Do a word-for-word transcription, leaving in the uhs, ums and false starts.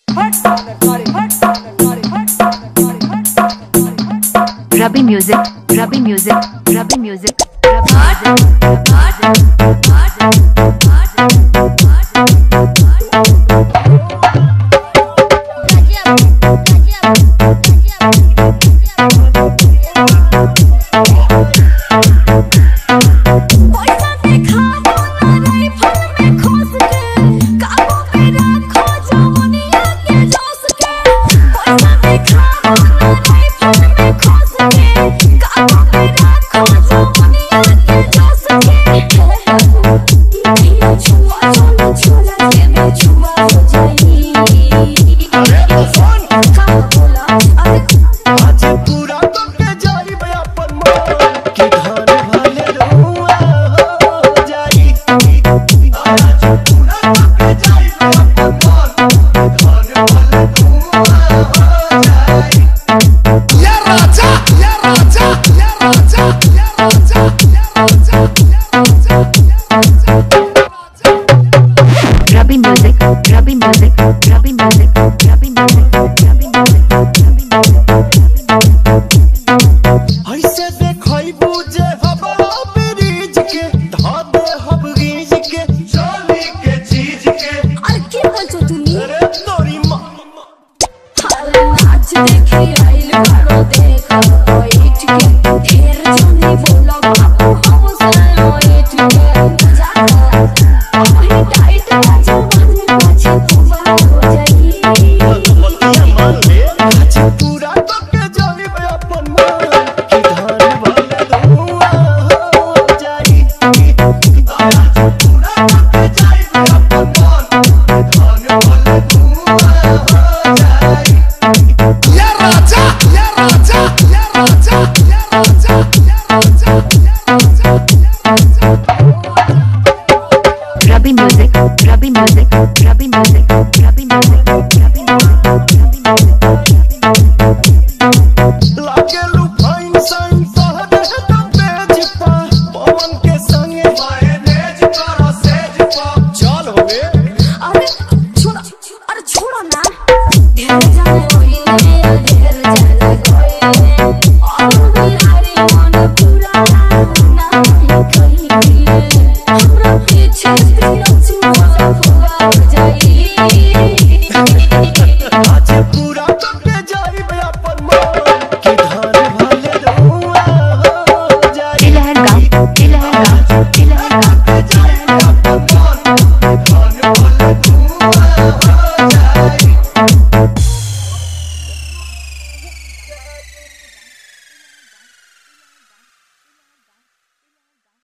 Rabi music, Rabi music, Rabi music, Rabi music, Rabi music, Rabi music, Rabi music, Rabi music, Rabi music. ऐसे देखई बुझे हवा bridge के धा दे हब गीज के चोली के चीज के। अरे की बोलछो तुमी? अरे तोरी मां अरे नाच देखे आइल करो देखो इट के ढेर जनी बोला बाबू हम सालो इट के जा अपनी टाइट नाच माने पाछे खुबा हो जाई। बतिया मान ले आज पूरा तो के जानी मैं अपन मन की धान वाले धुआं हो जाई। आज पूरा तो के जाई मैं अपन मन धान वाले धुआं हो जाई। या राजा या राजा या राजा या राजा या राजा या राजा। Rabi music, Rabi music, Rabi music, Rabi music.